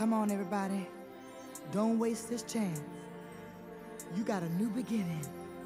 Come on, everybody. Don't waste this chance. You got a new beginning.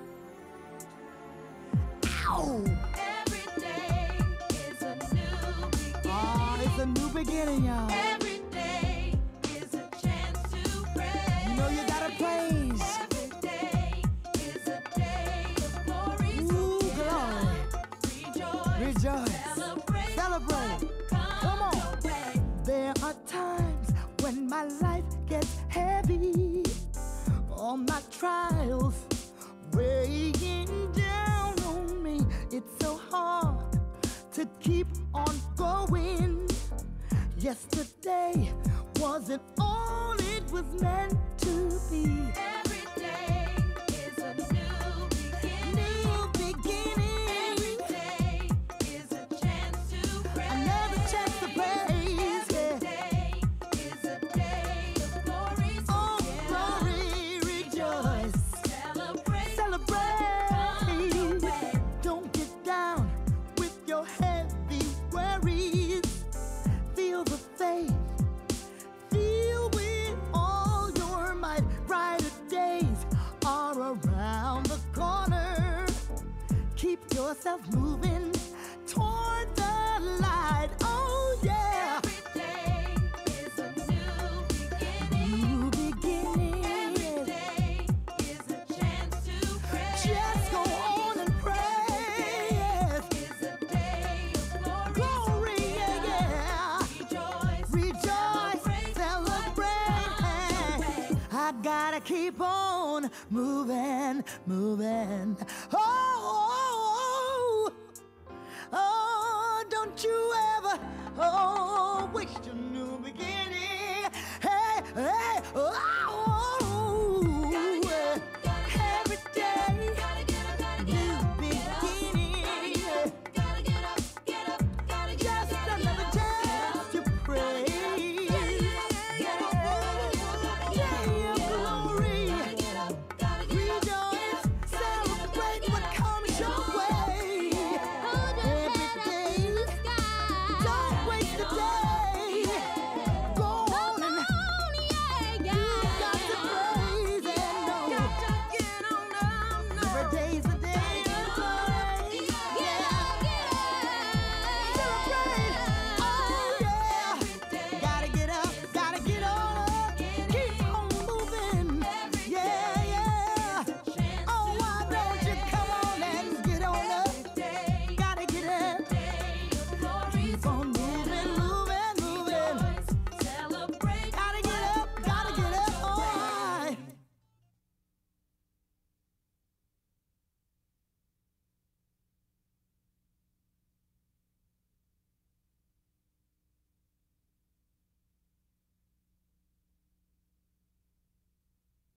Ow! Every day is a new beginning. Oh, it's a new beginning, y'all. Every day is a chance to praise. You know you gotta praise. Every day is a day of glory. Ooh, So get glory. up, rejoice, Rejoice. celebrate, Celebrate. what Come comes on. your way. There are times when my life gets heavy, all my trials weighing down on me. It's so hard to keep on going. Yesterday wasn't all it was meant to be. Every day is a new beginning. New beginning. Every day is a chance to praise. Another chance to praise. Every Yeah. day is a day of glory. So Oh, get glory, up, rejoice. celebrate, Celebrate. come your way. Don't get down with your heavy worries. Feel the faith. Feel with all your might. Brighter days are around the corner. Keep yourself moving toward the light. Oh yeah. Every day is a new beginning. New beginning. Every day is a chance to praise. Just go on and pray. Is a day of glory. Glory, So get yeah, yeah. up, rejoice, Rejoice, celebrate. I gotta keep on moving, moving. Oh,